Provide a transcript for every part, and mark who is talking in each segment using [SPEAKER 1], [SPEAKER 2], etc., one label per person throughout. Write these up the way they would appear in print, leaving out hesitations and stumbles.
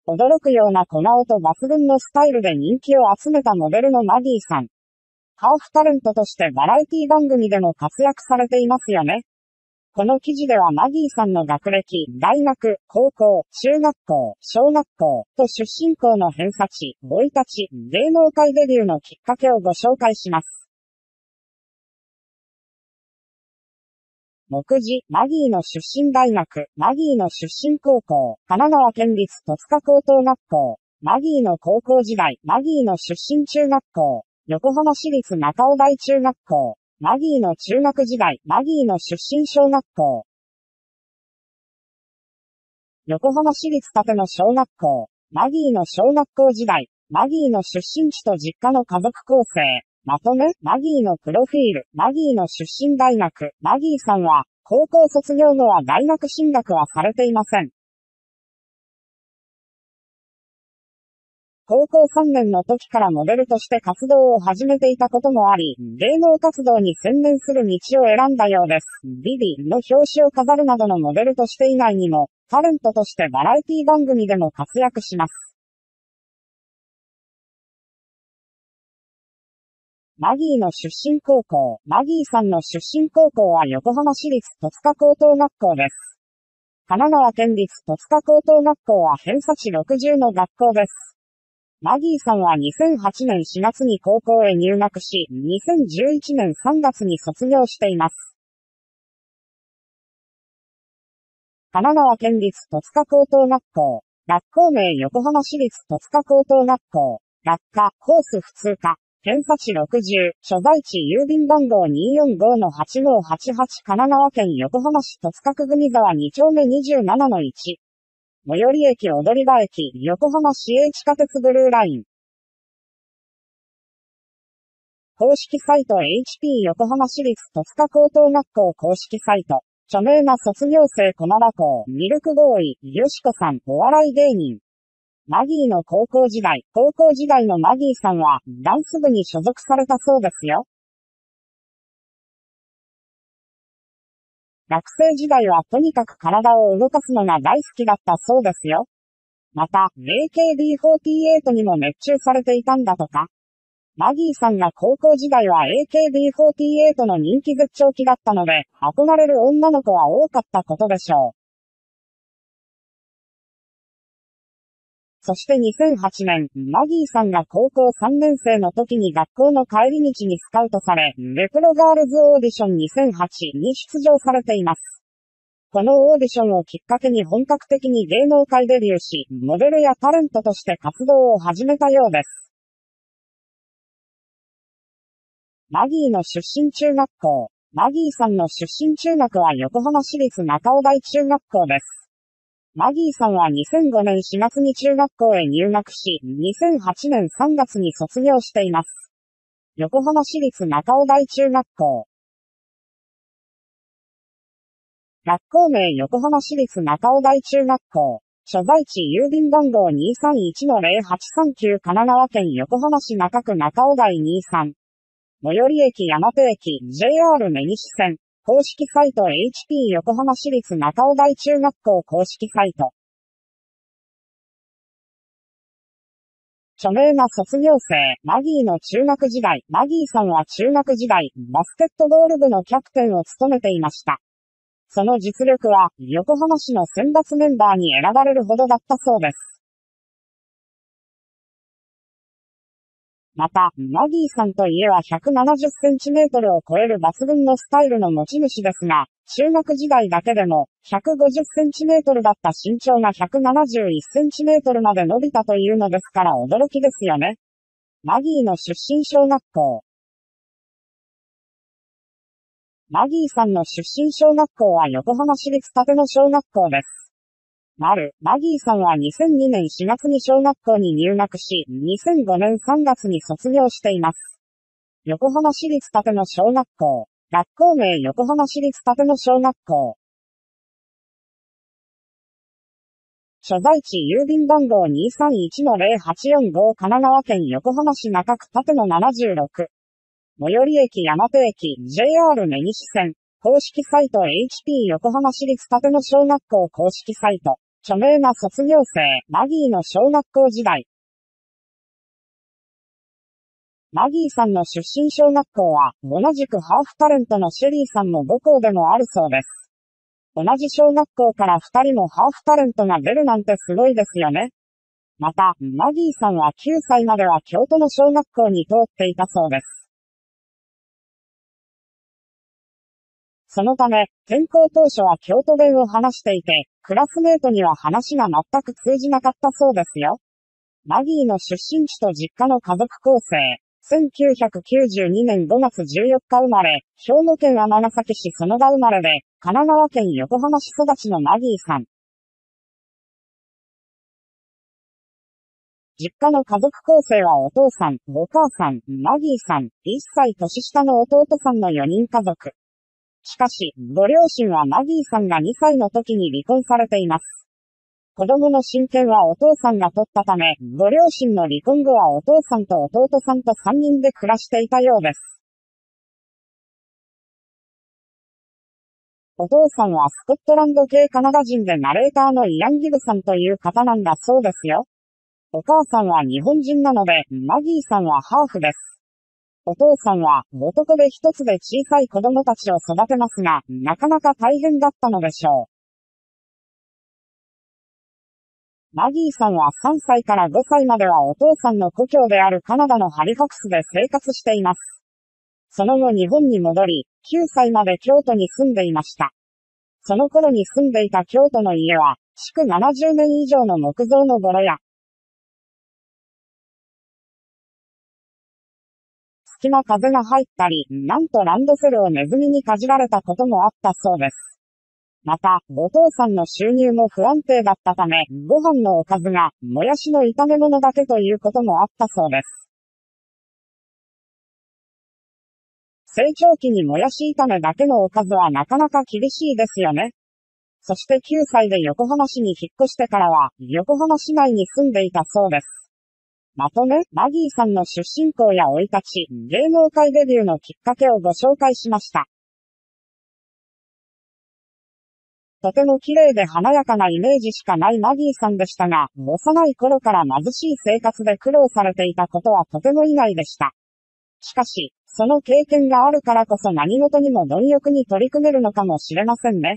[SPEAKER 1] 驚くような小顔と抜群のスタイルで人気を集めたモデルのマギーさん。ハーフタレントとしてバラエティ番組でも活躍されていますよね。この記事ではマギーさんの学歴、大学、高校、中学校、小学校と出身校の偏差値、生い立ち、芸能界デビューのきっかけをご紹介します。目次、マギーの出身大学、マギーの出身高校、神奈川県立戸塚高等学校、マギーの高校時代、マギーの出身中学校、横浜市立中尾台中学校、マギーの中学時代、マギーの出身小学校、横浜市立立野小学校、マギーの小学校時代、マギーの出身地と実家の家族構成、まとめ、マギーのプロフィール、マギーの出身大学、マギーさんは、高校卒業後は大学進学はされていません。高校3年の時からモデルとして活動を始めていたこともあり、芸能活動に専念する道を選んだようです。ビビの表紙を飾るなどのモデルとして以外にも、タレントとしてバラエティ番組でも活躍します。マギーの出身高校、マギーさんの出身高校は横浜市立戸塚高等学校です。神奈川県立戸塚高等学校は偏差値60の学校です。マギーさんは2008年4月に高校へ入学し、2011年3月に卒業しています。神奈川県立戸塚高等学校、学校名横浜市立戸塚高等学校、学科、コース普通科。偏差値60、所在地郵便番号 245-8588 神奈川県横浜市戸塚区組沢2丁目27-1。最寄り駅踊り場駅、横浜市営地下鉄ブルーライン。公式サイト HP 横浜市立戸塚高等学校公式サイト。著名な卒業生駒場校、ミルクボーイ、よしこさん、お笑い芸人。マギーの高校時代のマギーさんは、ダンス部に所属されたそうですよ。学生時代はとにかく体を動かすのが大好きだったそうですよ。また、AKB48 にも熱中されていたんだとか。マギーさんが高校時代は AKB48 の人気絶頂期だったので、憧れる女の子は多かったことでしょう。そして2008年、マギーさんが高校3年生の時に学校の帰り道にスカウトされ、レプロガールズオーディション2008に出場されています。このオーディションをきっかけに本格的に芸能界デビューし、モデルやタレントとして活動を始めたようです。マギーの出身中学校。マギーさんの出身中学は横浜市立中尾台中学校です。マギーさんは2005年4月に中学校へ入学し、2008年3月に卒業しています。横浜市立中尾台中学校。学校名横浜市立中尾台中学校。所在地郵便番号 231-0839 神奈川県横浜市中区中尾台23。最寄り駅大和駅 JR 根岸線。公式サイト HP 横浜市立中尾台中学校公式サイト。著名な卒業生、マギーの中学時代。マギーさんは中学時代、バスケットボール部のキャプテンを務めていました。その実力は、横浜市の選抜メンバーに選ばれるほどだったそうです。また、マギーさんといえば170センチメートルを超える抜群のスタイルの持ち主ですが、中学時代だけでも150センチメートルだった身長が171センチメートルまで伸びたというのですから驚きですよね。マギーの出身小学校。マギーさんの出身小学校は横浜市立立野小学校です。マギーさんは2002年4月に小学校に入学し、2005年3月に卒業しています。横浜市立立野小学校。学校名横浜市立立野小学校。所在地郵便番号 231-0845 神奈川県横浜市中区立野76。最寄り駅大和駅 JR 根岸線。公式サイト HP 横浜市立立野小学校公式サイト。 著名な卒業生、マギーの小学校時代。マギーさんの出身小学校は、同じくハーフタレントのシェリーさんの母校でもあるそうです。同じ小学校から2人もハーフタレントが出るなんてすごいですよね。また、マギーさんは9歳までは京都の小学校に通っていたそうです。そのため、転校当初は京都弁を話していて、クラスメートには話が全く通じなかったそうですよ。マギーの出身地と実家の家族構成。1992年5月14日生まれ、兵庫県尼崎市園田生まれで、神奈川県横浜市育ちのマギーさん。実家の家族構成はお父さん、お母さん、マギーさん、1歳年下の弟さんの4人家族。しかし、ご両親はマギーさんが2歳の時に離婚されています。子供の親権はお父さんが取ったため、ご両親の離婚後はお父さんと弟さんと3人で暮らしていたようです。お父さんはスコットランド系カナダ人でナレーターのイアン・ギブさんという方なんだそうですよ。お母さんは日本人なので、マギーさんはハーフです。お父さんは男で一つで小さい子供たちを育てますが、なかなか大変だったのでしょう。マギーさんは3歳から5歳まではお父さんの故郷であるカナダのハリファクスで生活しています。その後日本に戻り、9歳まで京都に住んでいました。その頃に住んでいた京都の家は、築70年以上の木造のボロ屋。隙間風が入ったり、なんとランドセルをネズミにかじられたこともあったそうです。また、お父さんの収入も不安定だったため、ご飯のおかずが、もやしの炒め物だけということもあったそうです。成長期にもやし炒めだけのおかずはなかなか厳しいですよね。そして9歳で横浜市に引っ越してからは、横浜市内に住んでいたそうです。まとめ、マギーさんの出身校や生い立ち、芸能界デビューのきっかけをご紹介しました。とても綺麗で華やかなイメージしかないマギーさんでしたが、幼い頃から貧しい生活で苦労されていたことはとても意外でした。しかし、その経験があるからこそ何事にも貪欲に取り組めるのかもしれませんね。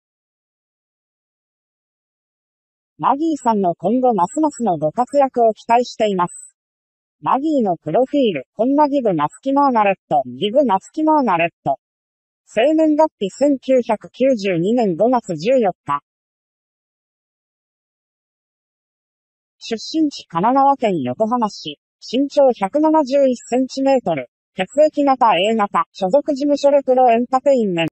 [SPEAKER 1] マギーさんの今後ますますのご活躍を期待しています。マギーのプロフィール、こんなギブ・ナツキ・マーガレット、ギブ・ナツキ・マーガレット。生年月日1992年5月14日。出身地神奈川県横浜市。身長171センチメートル。血液型 A 型。所属事務所レプロエンタテインメント。